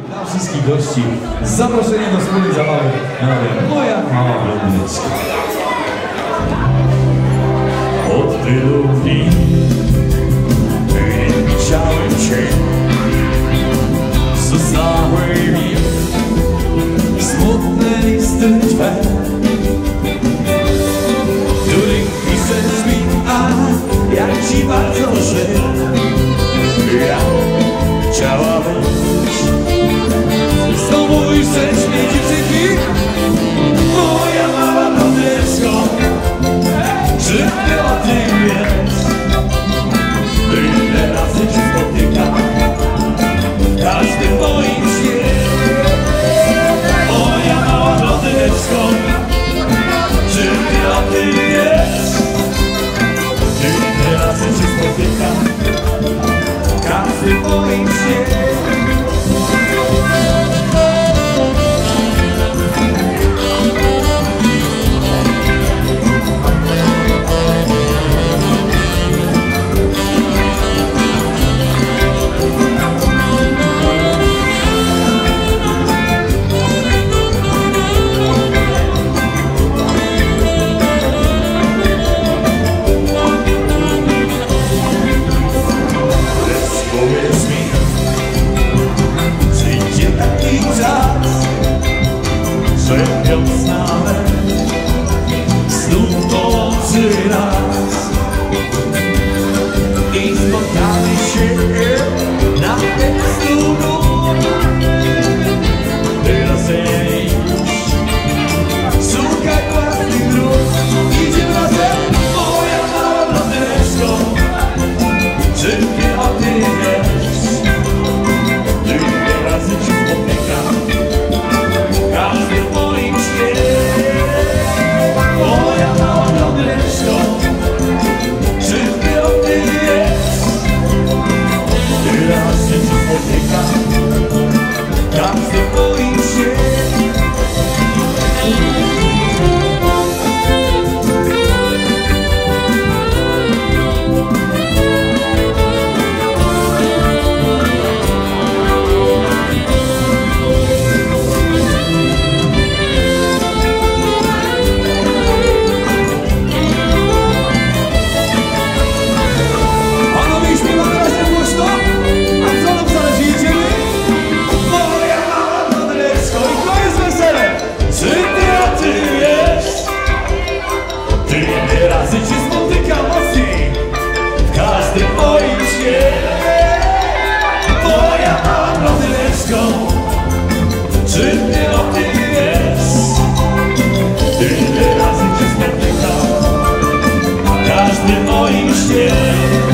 Dla wszystkich gości zaproszenie do wspólnej zabawy na Moja mała blondyneczka. Od tylu dni nie widziałem cię, zostały mi smutne listy twe, w których piszesz mi, a jak ci bardzo żyję. Ja chciałabym znowu ujrzeć mnie dziewczynki, moja mała blondyneczko. Czy ty o tym wiesz? Ile razy cię spotykam w każdym moim śnie, moja mała blondyneczko. Czy ty o tym wiesz? Ile razy cię spotykam w każdym moim śnie. Wiosnale znów połączy nas i spotkamy się na tekstu. Teraz idź, szukaj własnych dróg, idziemy razem, moja mała blondyneczko. Czy ty o tym wiesz? Ile razy cię spotykam w każdym moim śnie, moja mała blondyneczko. Czy ty o tym wiesz? Ile razy cię spotykam w każdym moim śnie. Razy cię spotykam mocniej w każdym moim śnie, moja mała blondyneczko. Czy ty o tym wiesz? Tyle razy cię spotykam w każdym moim śnie.